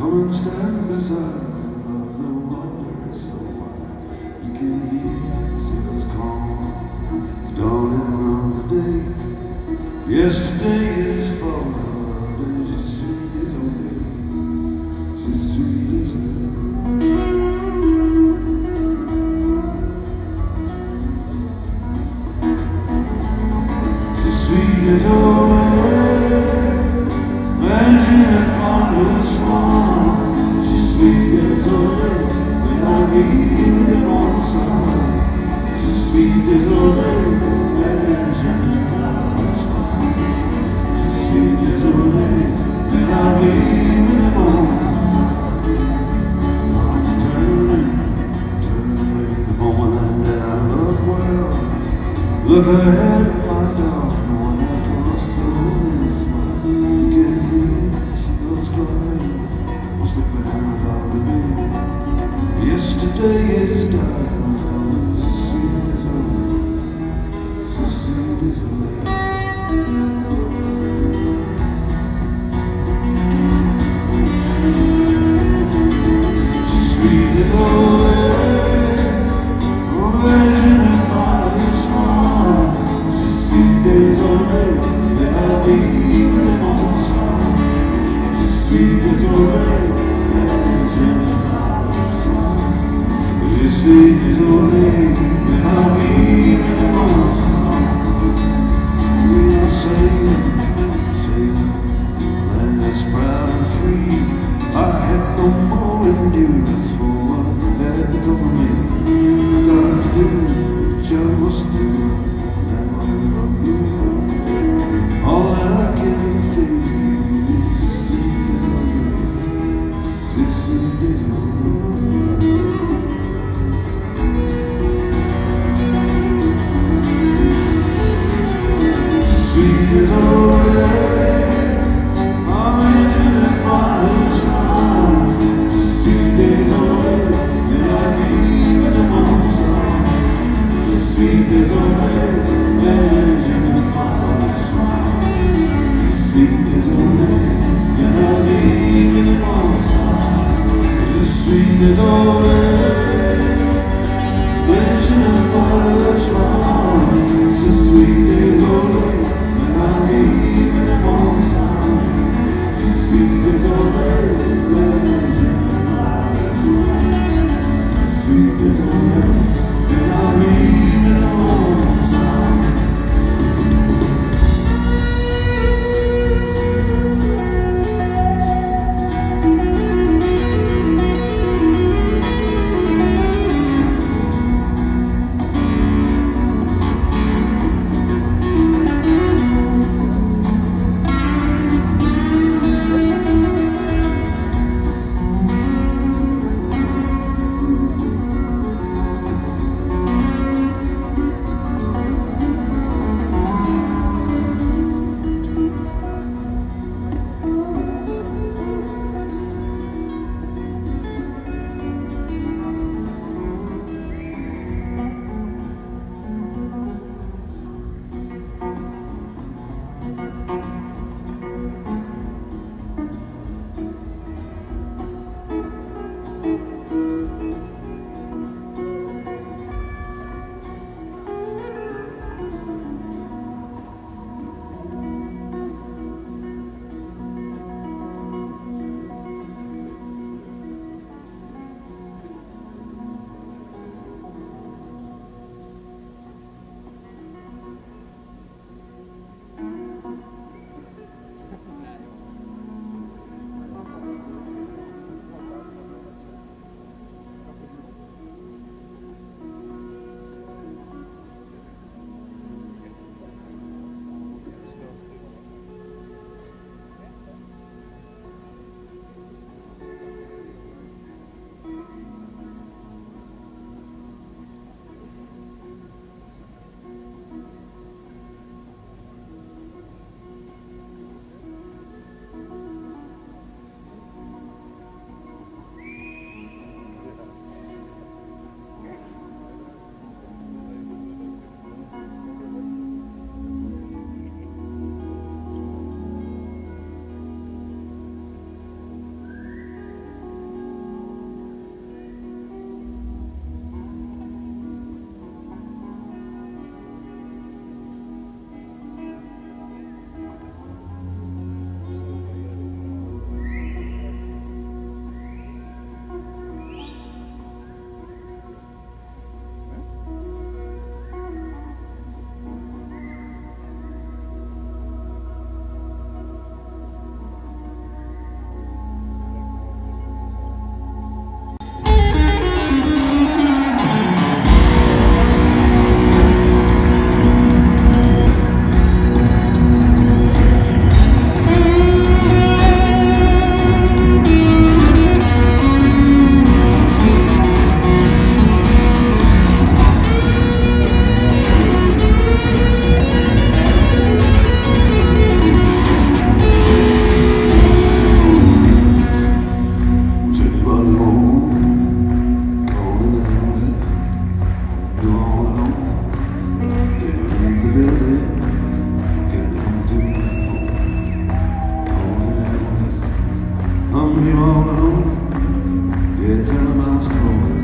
Come and stand beside me, the water is so wide. You can hear sails calm, the dawning of the day. Yesterday is falling, and she's sweet as only, she's sweet as she's sweet as only. Imagine it from the swan. She's sweet as only when I read the morning sun. She's sweet as only. Imagine it from the swan. She's sweet as only when I read the morning sun. I'm turning away from a land that I love well. Look ahead, my dog, knowing I can soul and smile. I'm slipping out of the bed. Yesterday is dying. So sweet as a, so sweet as a she's sweet as a imagine on the swan. She's sweet as a then I'll be in the morning sun. Sweet as a rain, she's sweet as a rain, when I read in the morning sun. We are sailing, land that's proud and free. I had no more endurance for what had become of me. I got to do what I must do, now I'm doing all that I can say. alone. Yeah, tell him I was calling.